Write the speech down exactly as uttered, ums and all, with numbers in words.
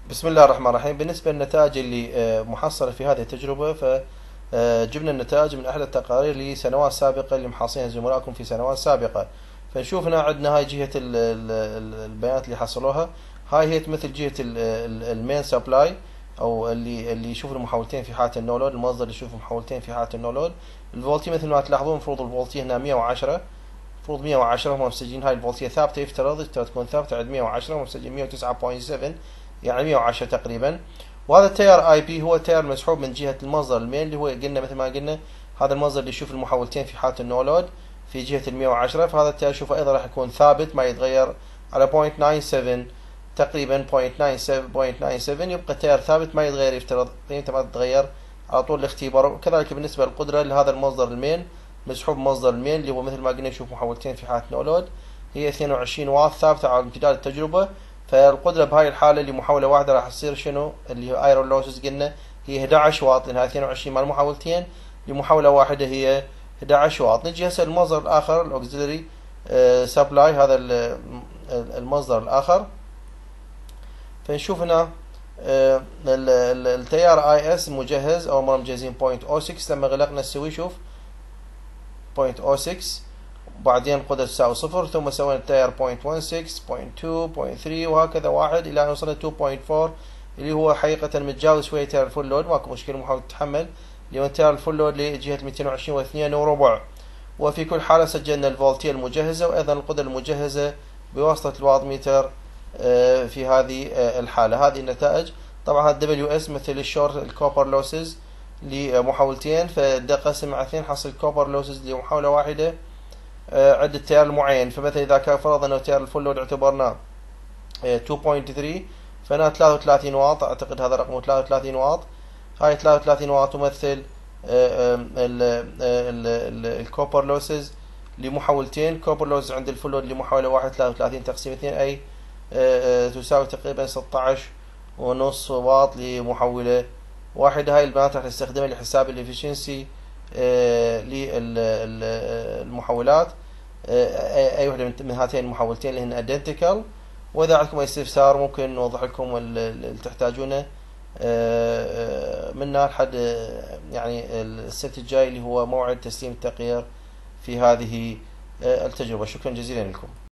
بسم الله الرحمن الرحيم. بالنسبة للنتائج اللي محصلة في هذه التجربة، فجبنا النتائج من أحد التقارير لسنوات سابقة اللي محاصينها زملائكم في سنوات سابقة. فنشوف هنا عندنا هاي جهة البيانات اللي حصلوها. هاي هي تمثل جهة المين سبلاي، أو اللي اللي يشوف المحولتين في حالة النولود، المصدر اللي يشوف المحولتين في حالة النولود. الفولتي مثل ما تلاحظون المفروض الفولتي هنا مية وعشرة، المفروض مية وعشرة، هم مسجلين هاي الفولتية ثابتة، يفترض تكون ثابتة عند مية وعشرة، هم مسجلين مية وتسعة فاصلة سبعة، يعني مية وعشرة تقريبا. وهذا التيار اي بي هو التيار المسحوب من جهة المصدر المين، اللي هو قلنا مثل ما قلنا هذا المصدر اللي يشوف المحولتين في حالة النولود في جهة ال مية وعشرة، فهذا التيار شوفه ايضا راح يكون ثابت ما يتغير على صفر فاصلة تسعة سبعة تقريبا، صفر فاصلة تسعة سبعة، يبقى التيار ثابت ما يتغير، يفترض قيمته ما تتغير على طول الاختبار. وكذلك بالنسبة للقدرة لهذا المصدر المين مسحوب مصدر المين اللي هو مثل ما قلنا يشوف محولتين في حالة نولود، هي اثنين وعشرين واط ثابتة على امتداد التجربة. فالقدرة بهاي الحالة لمحاولة واحدة راح تصير شنو؟ اللي هي ايرون لوسز قلنا هي احد عشر واط، لانها اثنين وعشرين مال محاولتين، لمحاولة واحدة هي احد عشر واط. نجي هسه المصدر الاخر الاوكسيلري سبلاي، هذا المصدر الاخر. فنشوف هنا التيار اي اس مجهز، اول مرة مجهزين صفر فاصلة صفر ستة، لما غلقنا السوي شوف صفر فاصلة صفر، وبعدين القدرة تساوي صفر، ثم سوينا التيار صفر فاصلة واحد ستة، صفر فاصلة اثنين، صفر فاصلة ثلاثة، وهكذا واحد الى ان وصلنا اثنين فاصلة أربعة، اللي هو حقيقة متجاوز شوية تيار الفول لود، ماكو مشكلة، محاولة تتحمل، اللي هو تيار الفول لود لجهة مئتين وعشرين واثنين وربع. وفي كل حالة سجلنا الفولتية المجهزة وايضا القدرة المجهزة بواسطة الواط ميتر في هذه الحالة. هذه النتائج. طبعا هذا دبليو اس مثل الشورت الكوبر لوسز لمحاولتين، فده قسم مع اثنين حصل كوبر لوسز لمحاولة واحدة عدة تيار المعين. فمثلا إذا كان فرضنا أنه تيار الفول لود اعتبرناه اثنين فاصلة ثلاثة، فهنا ثلاثة وثلاثين واط، أعتقد هذا رقمه ثلاثة وثلاثين واط. هاي ثلاثة وثلاثين واط تمثل الكوبر لوسز لمحولتين. كوبر لوسز عند الفول لود لمحاولة واحد ثلاثة وثلاثين تقسيم اثنين، أي تساوي تقريبا ستة عشر ونص واط لمحولة واحدة. هاي البيانات راح نستخدمها لحساب الافشنسي للمحولات، اي وحده من هاتين المحولتين اللي هن ايدنتيكال. واذا عندكم اي استفسار ممكن نوضح لكم اللي تحتاجونه منا لحد يعني السبت الجاي اللي هو موعد تسليم التقرير في هذه التجربة. شكرا جزيلا لكم.